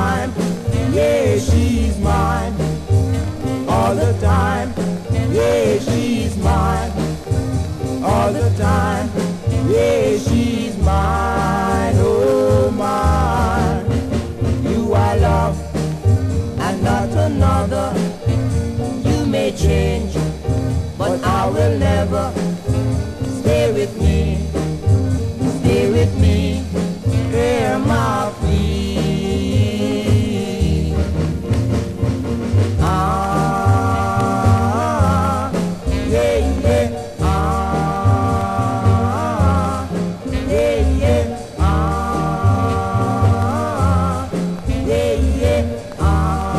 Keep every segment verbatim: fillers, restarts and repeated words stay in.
time. Yeah, she's mine. All the time. Yeah, she's mine. All the time. Yeah, she's mine. Oh, mine. You I love and not another. You may change, but I will never. Stay with me, stay with me, hear my plea. Ah, yeah, yeah, ah, yeah, yeah, ah, yeah, yeah, ah.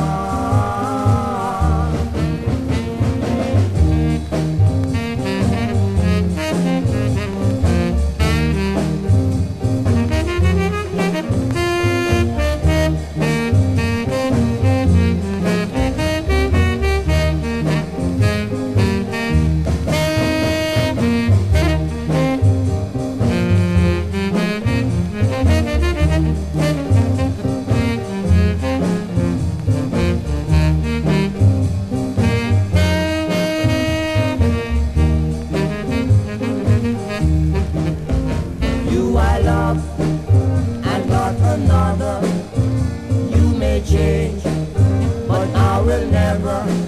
I love and not another. You may change, but I will never.